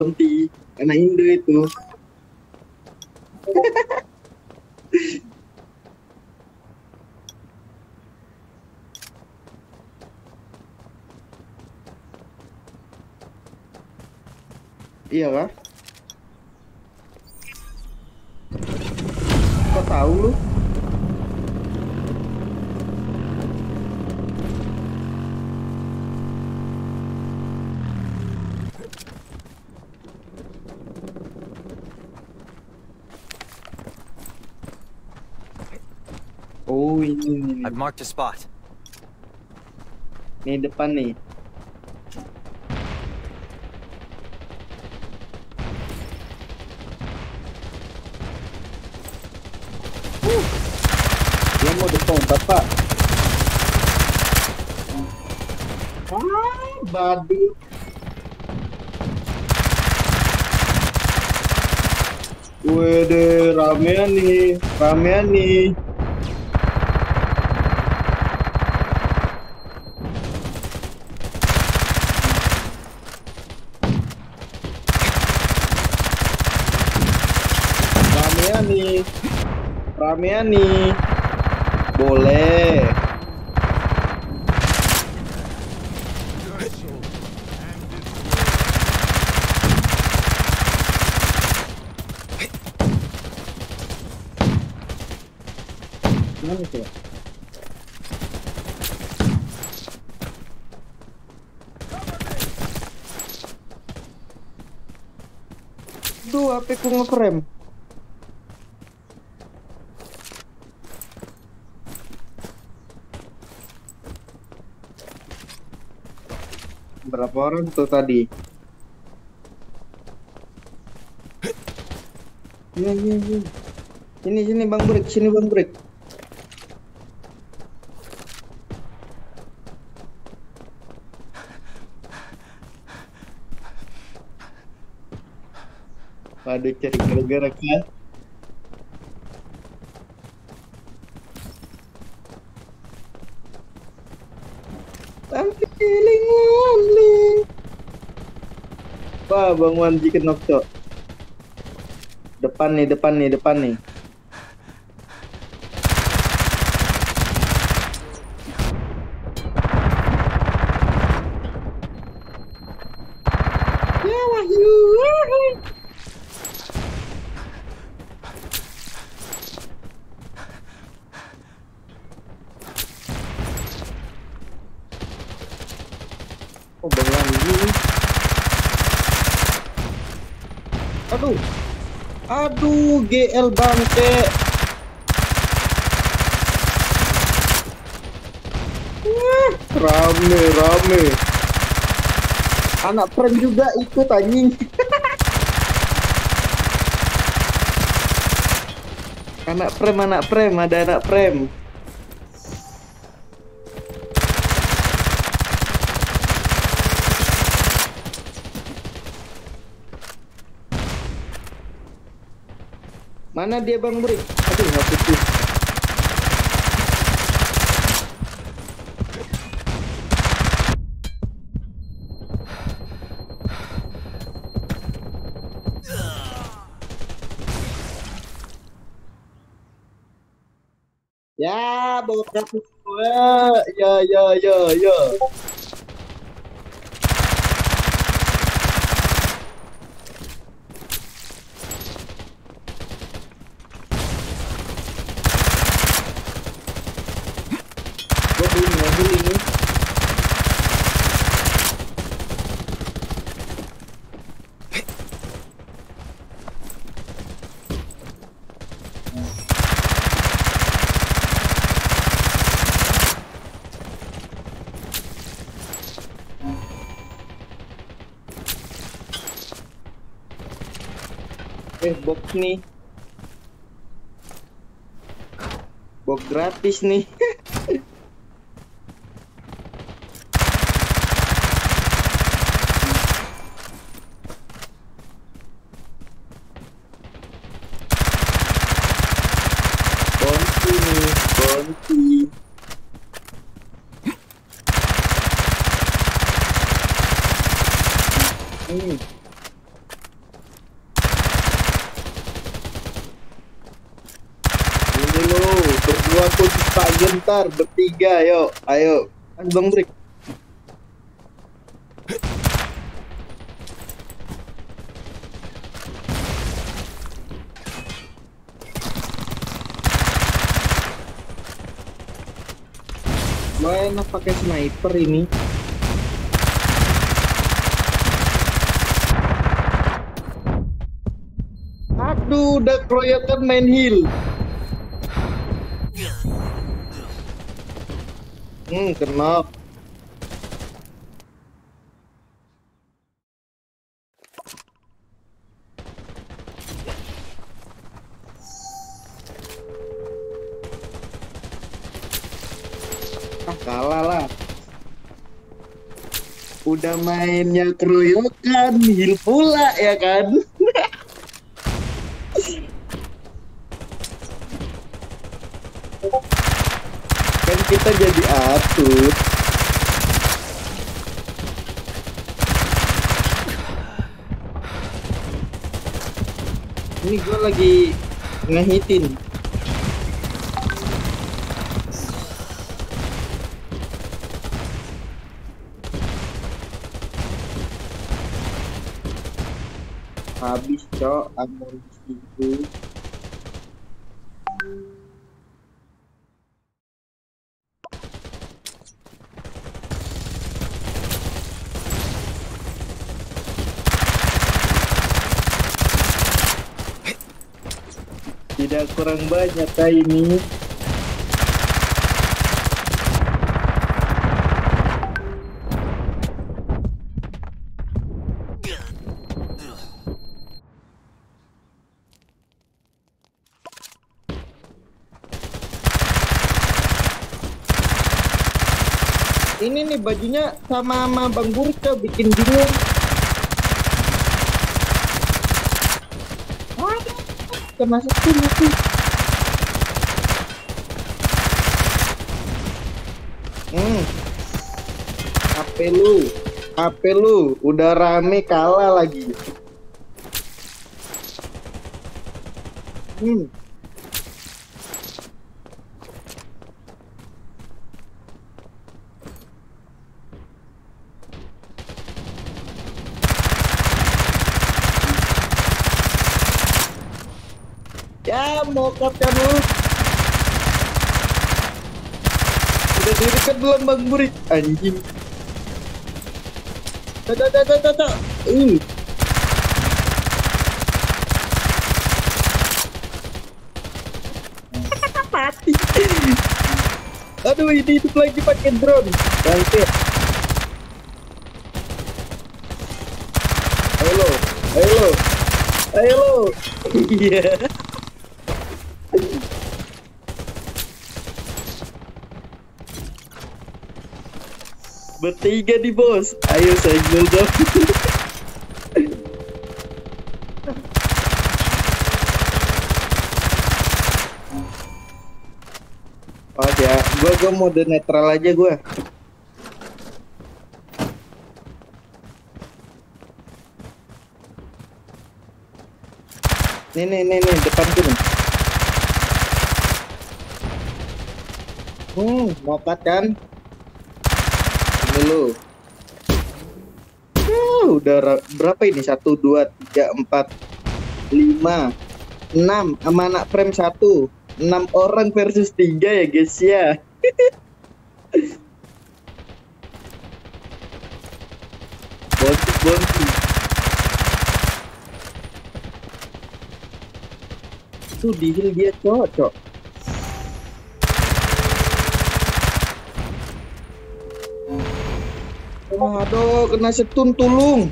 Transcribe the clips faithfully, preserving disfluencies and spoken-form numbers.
Nanti anak Indo itu. Iya kah? Kok tahu lu? Oh ini, ini, I've marked a spot. nih depan nih. Uh, dia mau depan bapak. Ah, badu. Wede, ramean nih, ramean nih. Ramean nih, ramean nih. Boleh. Mana itu? Duh, H P ku nge-frame. Berapa orang tuh tadi? Iya, iya, iya. Sini, sini Bang Break, sini Bang Break. Waduh, cari gara-gara kan? I'm feeling lonely. Wah, Bang Wan chicken knock cok. Depan nih, depan nih, depan nih. Ya Wahyu. Oh, Bang Wan ini. Aduh. Aduh, G L bangke. Wah, rame, rame. Anak prank juga ikut anjing. Anak prem, anak prem, ada anak prem. Mana dia Bang Bri? Aduh, nggak putih. Ya, bawa ratus gua. Ya, ya, ya, ya. Gua belum mobil ini. Eh, box nih. Box gratis nih. Bonti nih, bonti. Hmm. aku Pak Gentar bertiga, yuk, ayo, Mas Bang Brik. Lo enak pakai sniper ini. Aduh, udah keroyokan main heal. Hmm, kena. Ah, kalah lah. Udah mainnya keroyokan, heal pula ya kan. Kan kita jadi atur. Ini gue lagi ngehitin. Habis cok amunisi itu. Tidak kurang banyak kali ini. Ini nih bajunya sama sama Bang Burca bikin bingung. Waduh, kena satu mati. Hmm, H P lu, H P lu udah rame kalah lagi. Hmm. Ya, mau kapten lu. Udah didekat belum Bang Burik? Anjing. Tata tata tata. Uh. Mati. Aduh, ini hidup lagi pakai drone. Bangkit. Ayo lo, ayo lo, ayo lo. Iya. Bertiga di bos. Ayo saya dong. Oh ya, gue gue mode netral aja gue. Nih nih nih nih depan tuh nih. Hmm, mokat kan? Ini lu. Uh, udah berapa ini? Satu, dua, tiga, empat, lima, enam. Sama anak frame satu. Enam orang versus tiga ya guys ya. Bonti, bonti. Tuh di heal dia cocok. Waduh, kena setun tulung.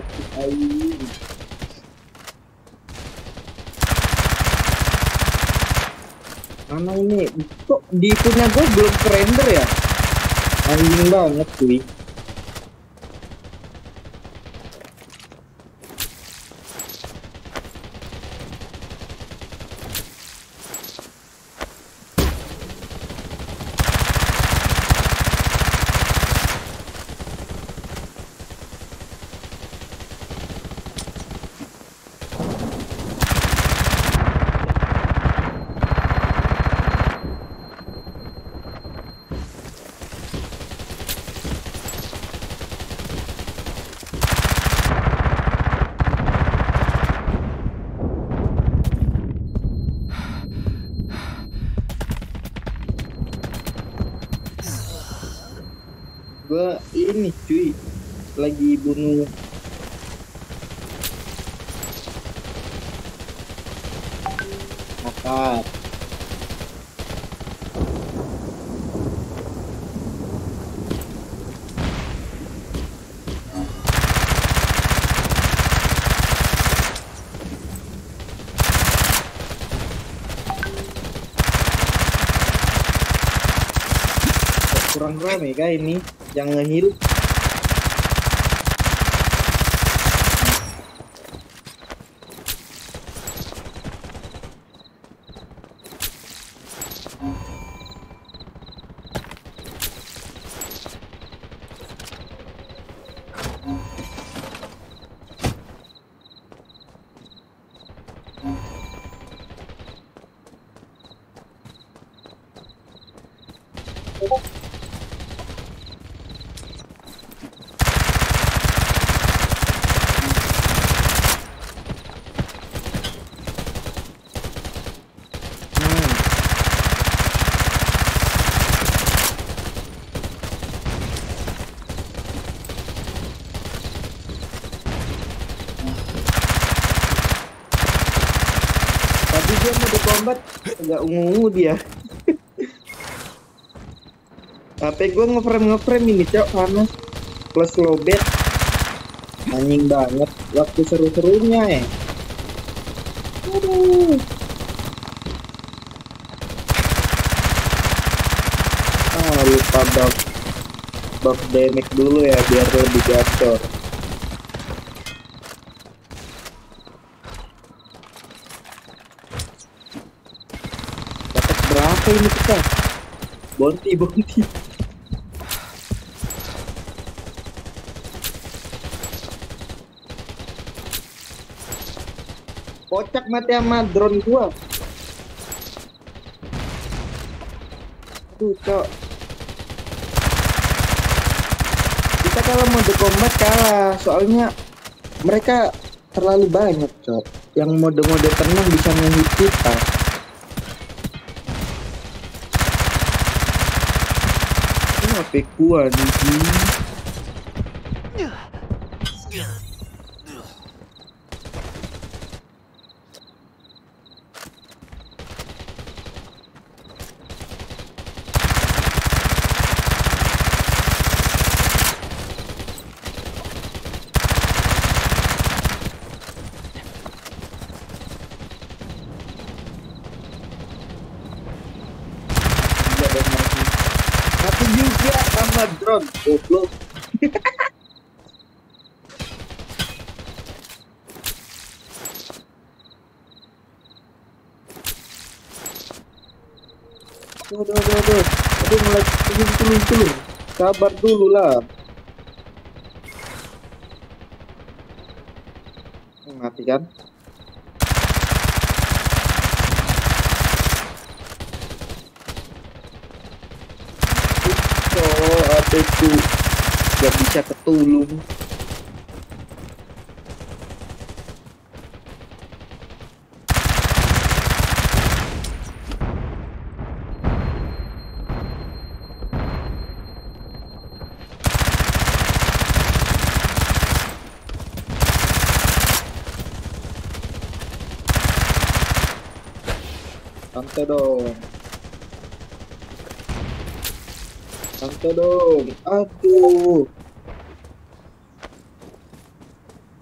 mati aing. Mana ini? Kok di punya gue belum render ya? Anjing banget cuy. Gua ini cuy lagi bunuh akar. Kurang rame kah ini yang nge-heal. Tadi dia mau combat agak ungu dia. H P gue ngeframe ngeframe ini cok panas plus lowbat. Anjing banget waktu seru-serunya ya. Aduh. Ah lupa buff buff damage dulu ya biar lebih gacor. Berapa ini kita? Bonti, bonti. Kocak mati sama drone gua. Aduh, cok. Kita kalau mode combat kalah, soalnya mereka terlalu banyak, cok. Yang mode-mode tenang bisa ngehit kita. H P gua nih. Mati juga sama drone, goblok. Aduh, aduh, aduh, aduh, mulai tulung, tulung, tulung. Sabar dulu lah. Mati kan? Oh, apa itu? Gak bisa ketulung. Santai dong. Santai dong. Aduh.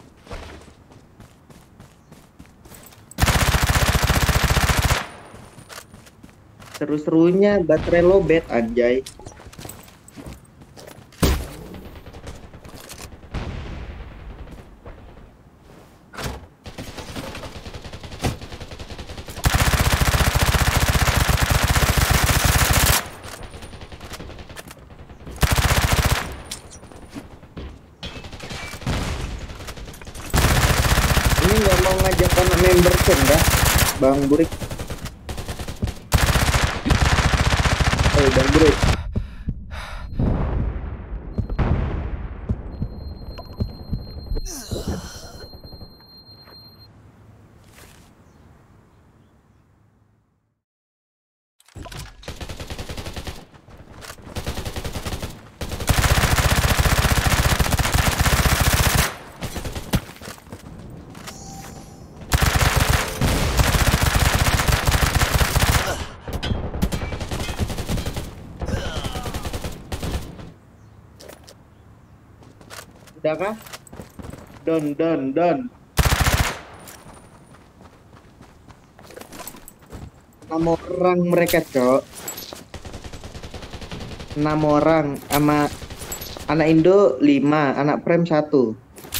Seru-serunya baterai lowbat anjay. Ini nggak mau ngajak anak member enggak, Bang Burik? Oh, Bang Burik. Udah kah? Don, don, don. Enam orang mereka, Cok. Enam orang sama anak Indo lima, anak Prem satu.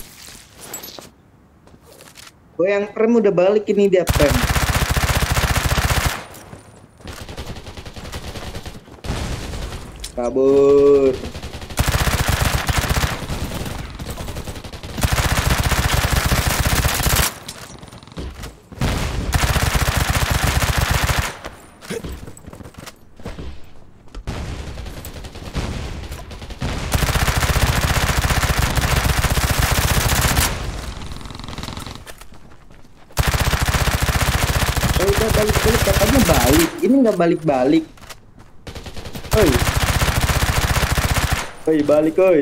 Oh, yang Prem udah balik ini dia Prem. Kabur. Oh, udah balik-balik katanya balik. Ini nggak balik-balik. Oi. Oi, balik oi.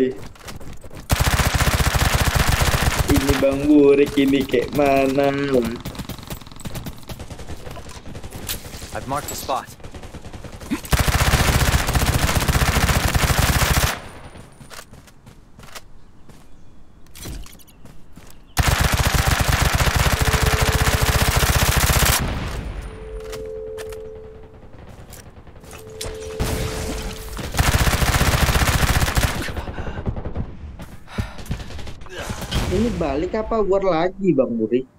Ini Bang Burik ini kayak mana? I've marked the spot. Ini balik apa war lagi Bang Burik?